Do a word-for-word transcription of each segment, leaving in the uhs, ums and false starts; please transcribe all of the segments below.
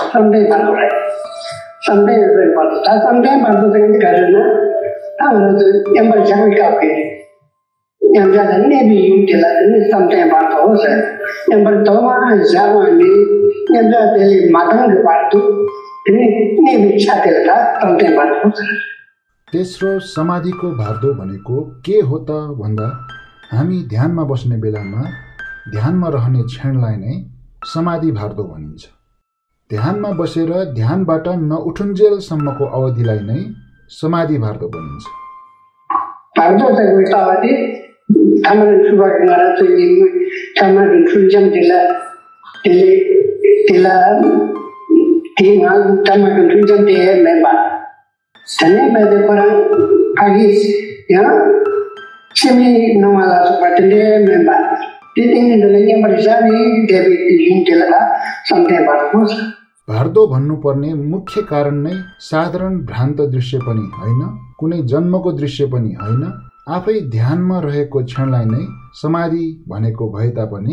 someday Bhagavad. Someday Bhagavad. Someday Bhagavad is Karana. I was the Emperor Chavikapi. And that maybe you tell us someday Bhagavad. Emperor Dharma and Zavani, and that the Madame Batu, maybe Chatilta, someday Bhagavad. तेस्रो समाधिको भारदो भनेको के हो त भन्दा हामी ध्यानमा बस्ने बेलामा ध्यानमा रहने क्षणलाई नै समाधि भारदो भनिन्छ। ध्यानमा बसेर ध्यानबाट नउठुन्जेलसम्मको अवधिलाई नै समाधि भारदो भनिन्छ। भारदो चाहिँ उतावधि हाम्रो सुरुवात गरेर चाहिँ समाधि सुन्जम दिला दिले दिला दिमा समाधि सुन्जम दिए member Tane by the Quran Agis, yeah, Simi Namala Supatende member. Sitting in the Lingam Parisani, David in Telada, sometime Barpus. भारदो भन्नुपर्ने मुख्य कारण नै साधारण भ्रान्त दृश्य पनि हैन, कुनै जन्मको दृश्य पनि हैन, आफै ध्यानमा रहेको क्षणलाई नै समाधि भनेको भए तापनि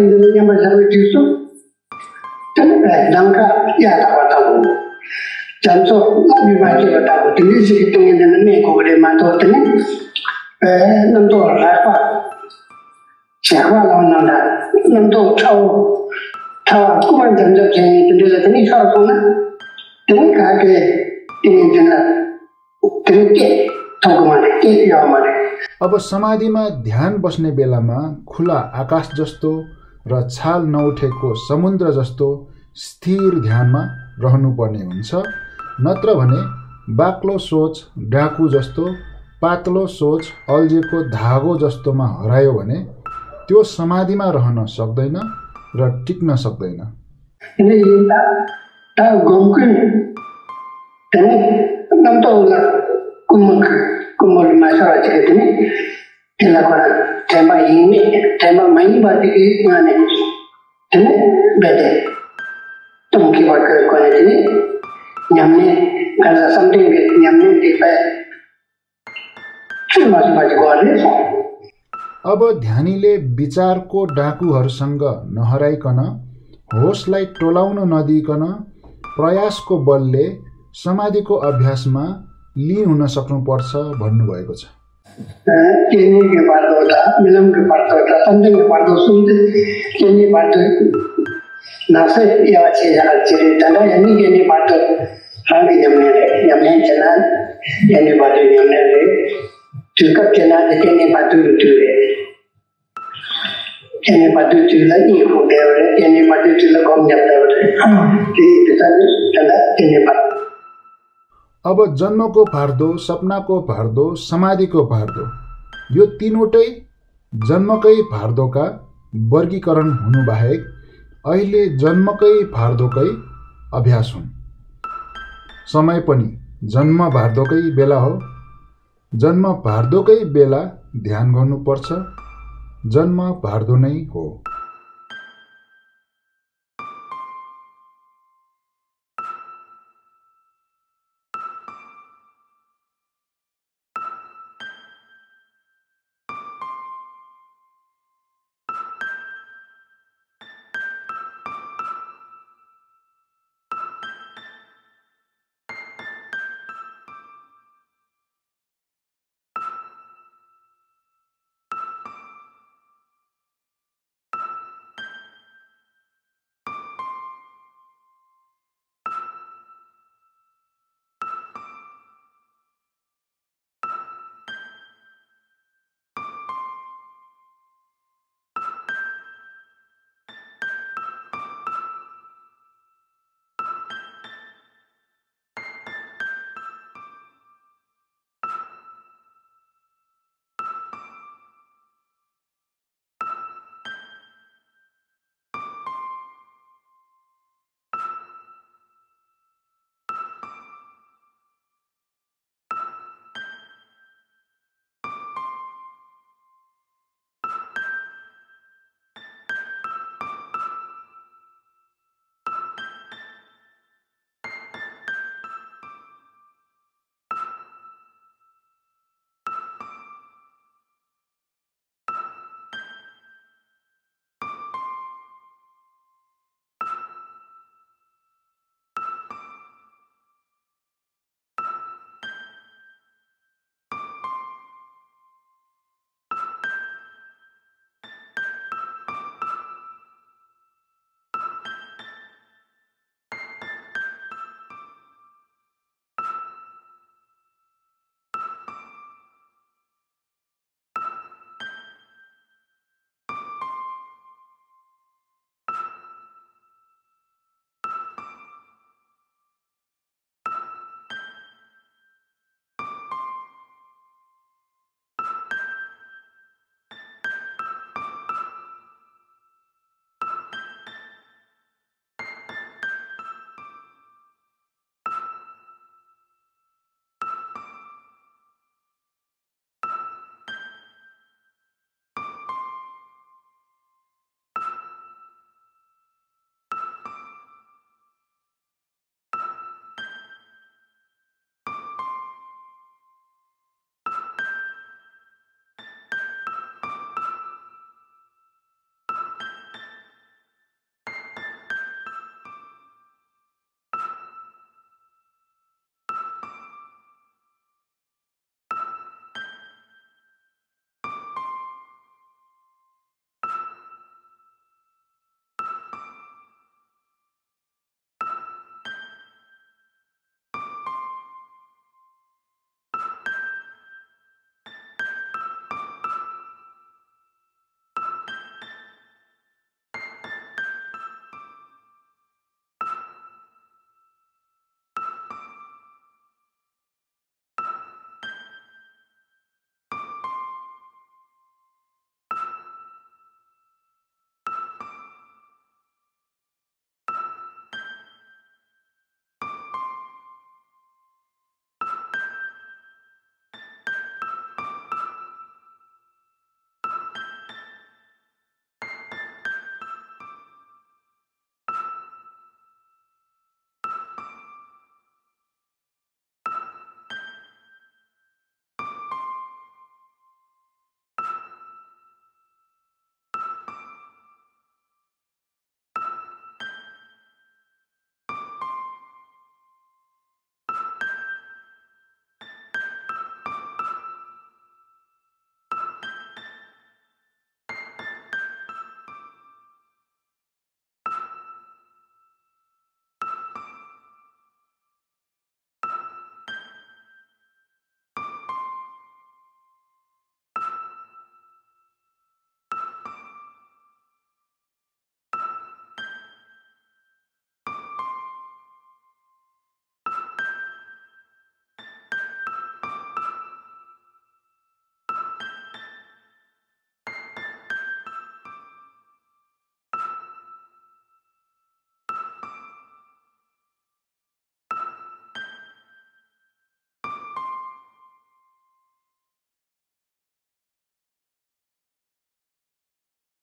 Janso labi baca बताओ tinggi segitu yang dengan ni kau boleh mantul ni, eh nanti apa, siapa lawan nanda, nanti tahu tahu aku macam macam ni tinggi lagi ni siapa pun lah, tinggi kaki tinggi jenak, tinggi tahu mana, tinggi yang mana. अब समाधिमा ध्यान बस्ने बेलामा खुला आकाश जस्तो र छाल नउठेको समुद्र जस्तो स्थिर ध्यानमा रहनुपर्ने हुन्छ, नत्र भने बाक्लो सोच डाकु जस्तो पातलो सोच अल्झेको धागो जस्तोमा हरायो भने त्यो समाधिमा रहन सक्दैन र टिक्न सक्दैन। Nyamne kalau something nyamne tipe cuma sebab gore. अब ध्यानीले विचारको डाकुहरूसँग नहराइकन होसलाई टोलाउन नदिइकन प्रयासको बलले समाधिको अभ्यासमा लीन हुन सक्नुपर्छ भन्नुभएको छ। केनी के बात होता, मिलम के बात होता, something के बात हो सुनते, केनी बात nasi ya ciri ciri tanda yang ni yang ni batu, kami jamnya jamnya cina, yang ni batu jamnya le, juga cina yang ni batu itu le, yang ni batu itu lagi hukum le, yang ni batu itu lagi kau nyata le, jadi itu tadi tanda yang ni batu. अब जन्मको भारदो, सपनाको भारदो, समाधिको भारदो, यो तीनवटै जन्मकै भारदोका वर्गीकरण हुनु बाहेक अहिले जन्मकै भारदोकै अभ्यास हुन्। समय पनि जन्म भारदोकै बेला हो, जन्म भारदोकै बेला ध्यान गर्नुपर्छ, जन्म भारदो नै हो।